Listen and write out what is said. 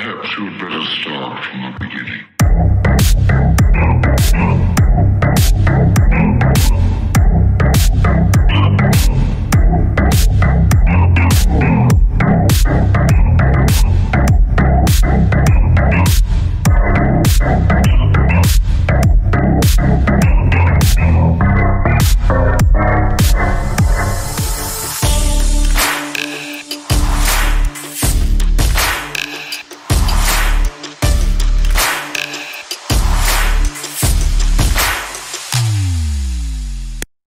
Perhaps you had better start from the beginning.